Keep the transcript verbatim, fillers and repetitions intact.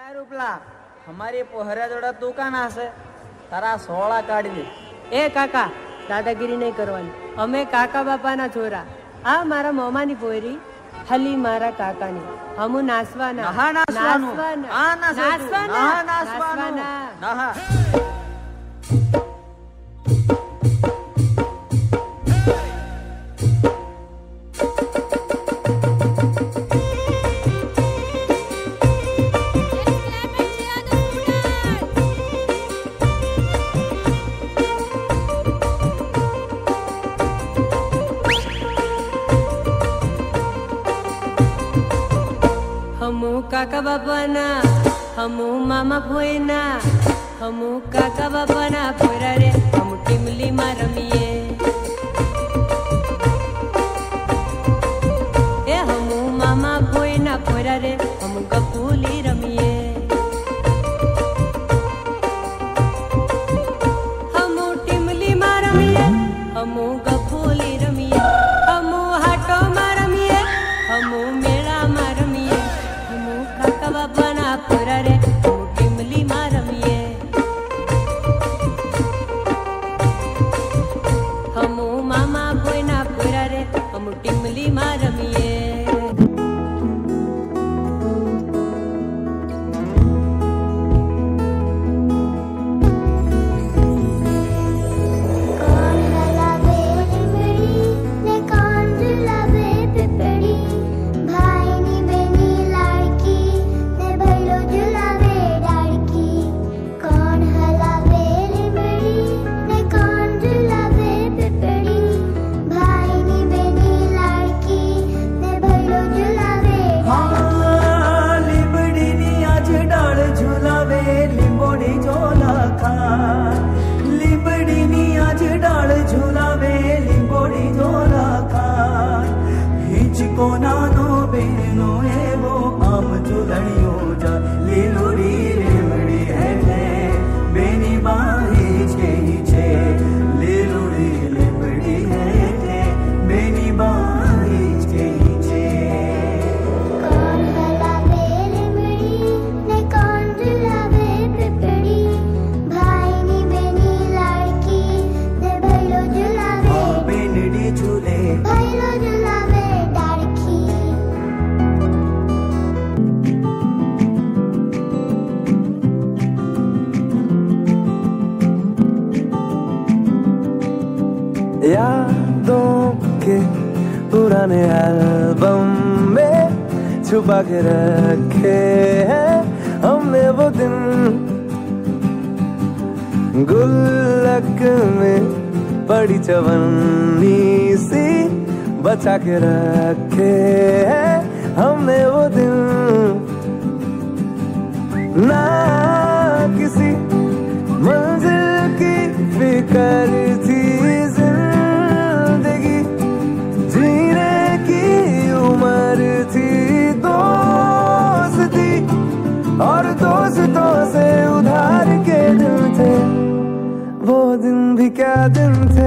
रूपला हमारी पोहरा जोड़ा तू का ना से तारा सोला काढ़ी दे। ए काका दादागिरी नहीं करवानी, अमे काका बापा ना छोरा। आ मारा मोमा नी पोरी हली मारा काका नी हमू नासवाना नहा नासवानु नासवाना आ नासवानु नहा नासवानु नहा हमू काका बापा ना हमू मामा फोयना हमू काका बापा ना फोरा रे हमू टिमली मारमिये ए हमू मामा फोयना फोरा रे हमू गपूली रमिये हमू टिमली मारमिये हमू गपूली रमिये हमू हाटो मारमिये हमू मेला मारमिये काका बापा ना फोरा रे हमू टिमली मारमिये हमू मामा कोई ना फोरा रे हमू टिमली मारमिये यादों के पुराने एल्बम में छुपा के रखे हैं हमने वो दिन, गुल्लक में पड़ी चवन्नी सी बचा के रखे हैं हमने वो दिन। ना किसी मंजिल की फिक्र थी, जिंदगी जीने की उम्र थी, दोस्ती और दोस्तों से उधार के दिन थे, वो दिन भी क्या दिन थे।